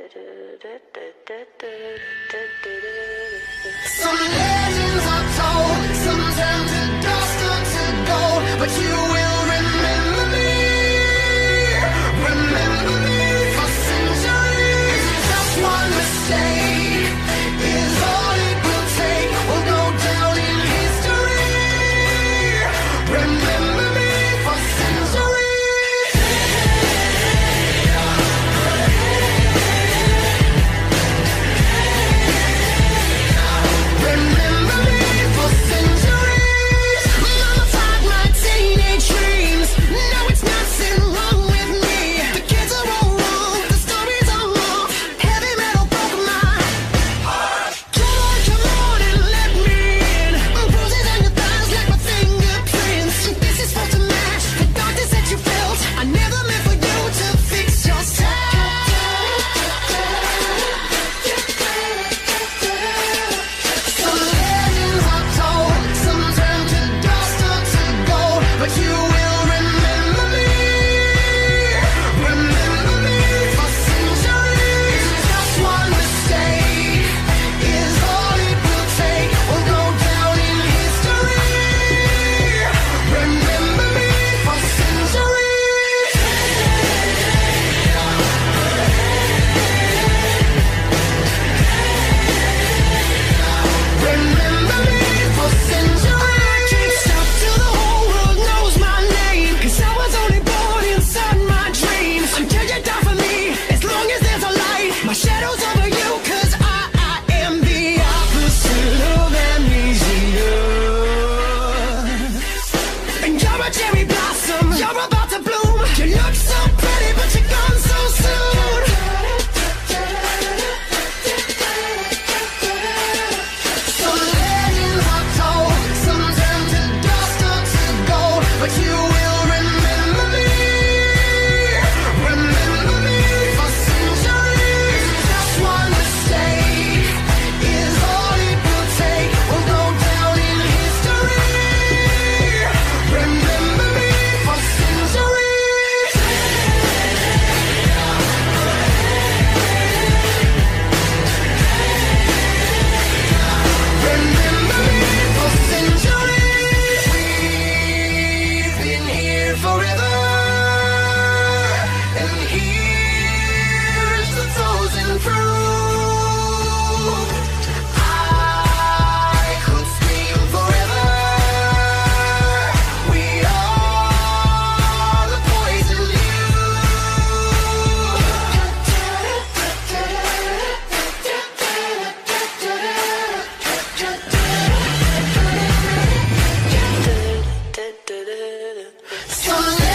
Some legends are told, some turn to dust or to gold, but you will remember me for centuries. Just one mistake is all it will take. We'll go down in history. Remember me for centuries. Remember me for centuries. Mama tied my teenage dreams. No, it's nothing wrong with me. The kids are all wrong, the stories are wrong. Heavy metal broke my heart. Come on and let me in. Bruises on your thighs like my fingerprints. This is supposed to match the darkness that you felt. I never meant for you to fix yourself. Some legends are told, some turn to dust or to gold, but you will remember me for centuries. Just one mistake is all it will take. We'll go down in history. Remember me for centuries. Remember me for centuries. I can't stop till the whole world knows my name, 'cause I was only born inside my dreams. Until you die for me, as long as there's a light, my shadow's over you, 'cause I am the opposite of amnesia. And you're a cherry blossom, you're about to bloom. You look so pretty, but you're gone so soon. Some legends are told, some turn to dust or to gold, but you will remember me for centuries. Just one mistake is all it will take. We'll go down in history. Remember me for centuries. Remember me for centuries. We've been here forever, and here's the frozen fruit. I could scream forever. We are the poison you. Some